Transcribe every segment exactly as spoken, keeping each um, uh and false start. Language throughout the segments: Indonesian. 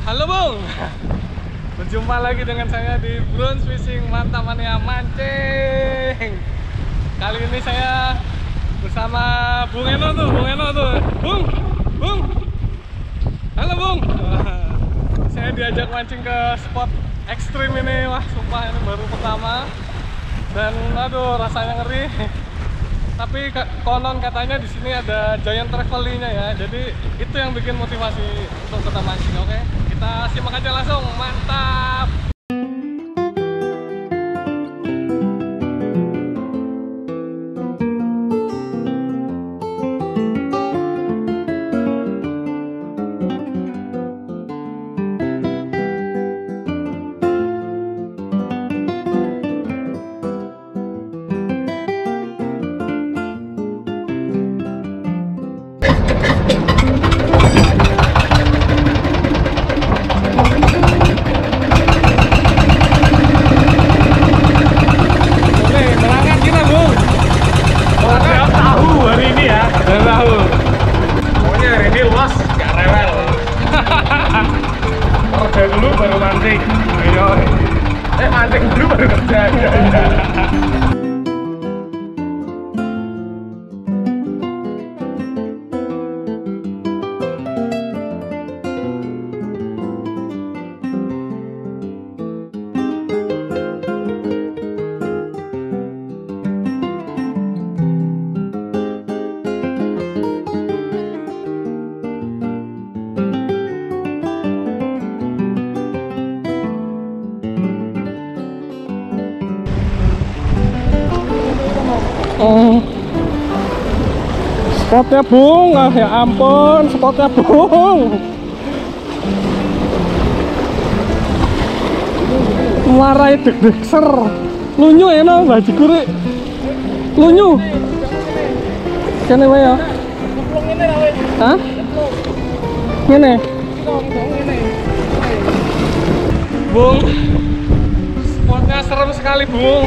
Halo Bung, berjumpa lagi dengan saya di Bronze Fishing Mantap Mania Mancing. Kali ini saya bersama Bung Eno tuh, Bung Eno tuh. Bung, Bung, halo Bung. Saya diajak mancing ke spot ekstrim ini, wah sumpah ini baru pertama. Dan aduh rasanya ngeri. Tapi konon katanya di sini ada giant trevally-nya ya. Jadi itu yang bikin motivasi untuk tetap mancing. Oke, kita simak aja langsung. Mantap. Dulu baru mancing, eh mancing dulu baru kerja. Oh, spotnya Bung, ah ya ampun, spotnya Bung. Marai deg-deg ser, lunyu ya no, baji kuri, lunyu. Kene wae ya. Hah? Kene. Bung, spotnya serem sekali Bung.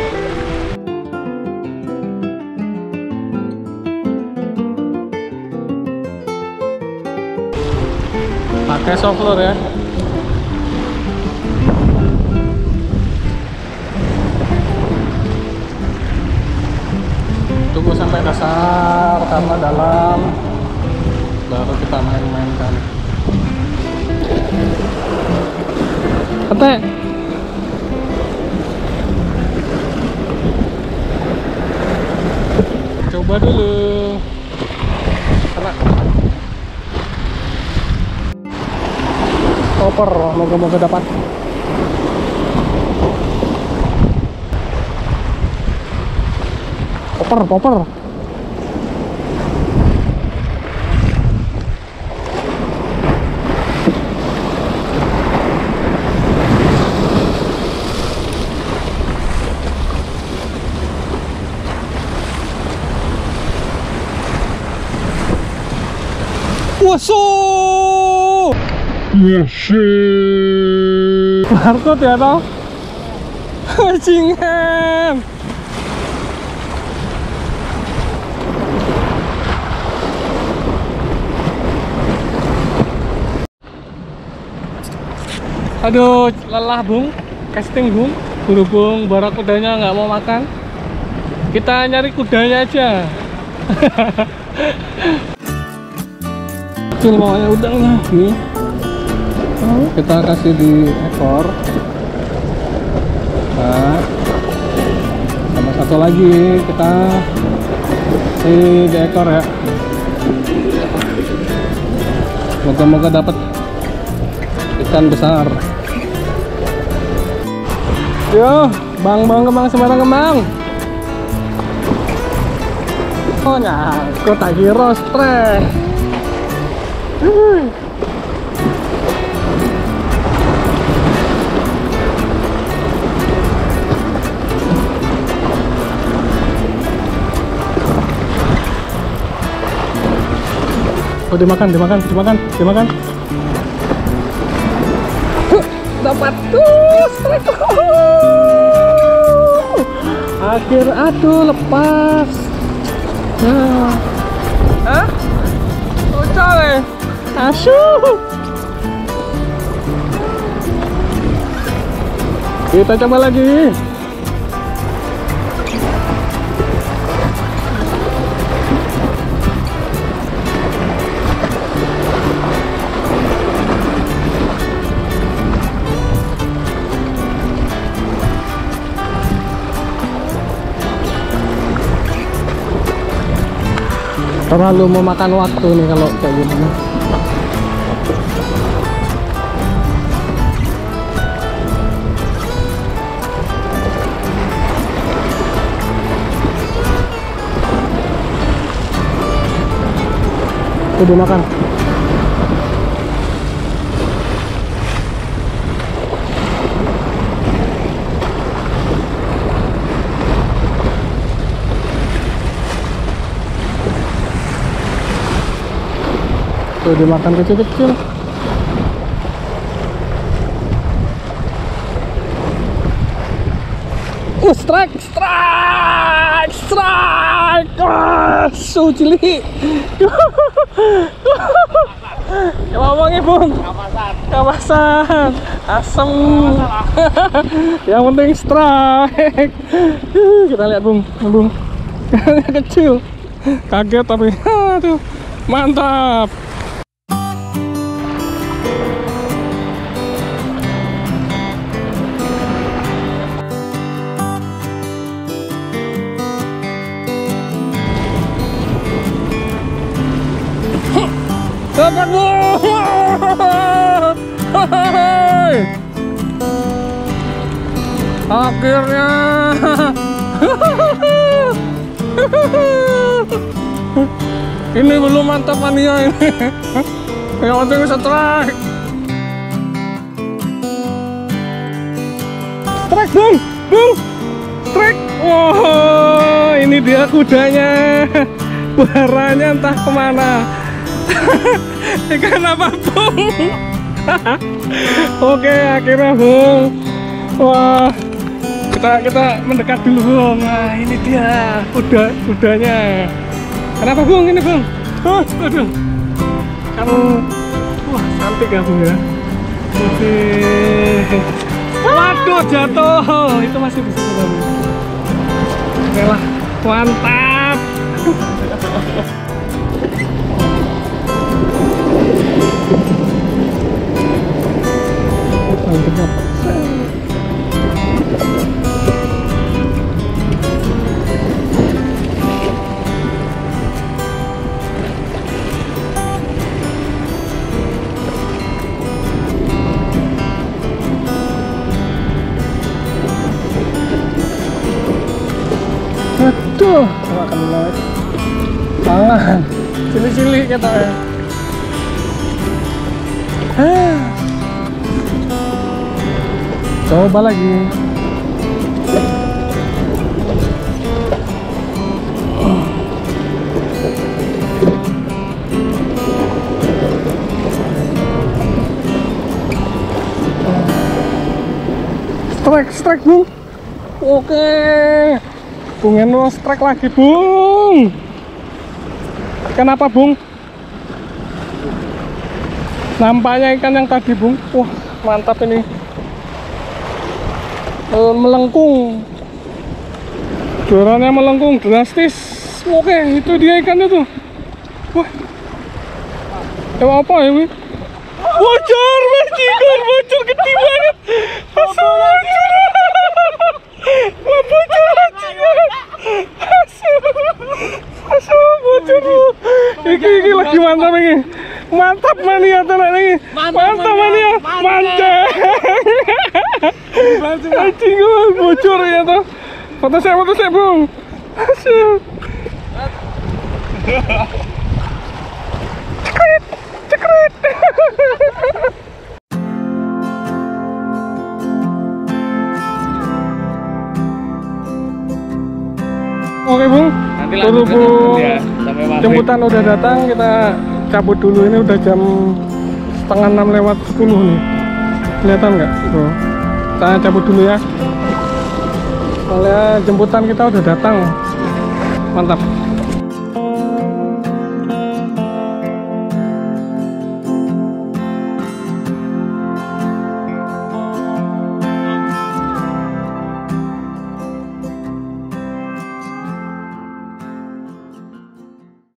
Pakai soft lure ya. Tunggu sampai dasar karena dalam baru kita main-main kali. Petek. Coba dulu. Karena koper, moga-moga dapat. Koper, koper. Waso. Yes, barcode ya toh. Jingan. Aduh, lelah Bung, casting Bung. Berhubung barakudanya nggak mau makan, kita nyari kudanya aja. Kecil bawahnya udang lah nih. Kita kasih di ekor. Nah, sama satu lagi kita kasih di ekor ya. Moga-moga dapat ikan besar. Yo, bang bang kemang sembarang kemang. Oh nyangkut tak kira stres. Oh dimakan, dimakan, dimakan, dimakan. Huh, dapat tuh, strike. Akhir aduh lepas. Nah, hah? Ucol ya? Asyuh. Kita coba lagi. Terlalu memakan waktu nih kalau kayak gini. Udah makan. Tuh dimakan kecil-kecil. Uh, strike, strike, strike. Wah, so cilik. Ngomongnya Bung. Kapasan. Kapasan. Asem. Yang penting strike. Kita lihat Bung, Bung. Kecil. Kaget tapi, aduh, mantap. Dapat Bung. Akhirnya. Ini belum mantap mania ini. Yang penting strike. Strike Bung, Bung. Strike. Wow, ini dia kudanya. Baranya entah kemana. Ikan apa Bung? Oke, akhirnya Bung. Wah, kita kita mendekat dulu Bung. Nah, ini dia kuda kudanya. Kenapa Bung ini Bung? Oh, aduh. Kamu, wah cantik ya Bung ya. Oke. Waduh, jatuh. Itu masih bisa Bung. Oke lah, mantap. Aduh, makan lagi. Tangan, cili-cili kita ya. Coba lagi. Strike, strike Bung. Oke. Bung Eno strike lagi Bung. Kenapa Bung? Nampaknya ikan yang tadi Bung. Wah mantap ini. E, melengkung. Jorannya melengkung drastis. Oke itu dia ikannya tuh. Wah. Coba apa ya ini? Bocor bajingan, bocor gede banget. Asal bocor. Wah bocor bajingan. Asal. Asal bocor. Iki iki lagi mantap ini. Mantap mania tenan ini. Mantap mania. Mantap. Bajingan bocor ya tuh. Foto saya, foto saya Bung. Asal. Cekret, cekret. Oke Bung, berhubung ya, jemputan udah datang, kita cabut dulu. Ini udah jam setengah enam lewat sepuluh nih. Kelihatan nggak Bro? Kita cabut dulu ya. Soalnya jemputan kita udah datang. Mantap.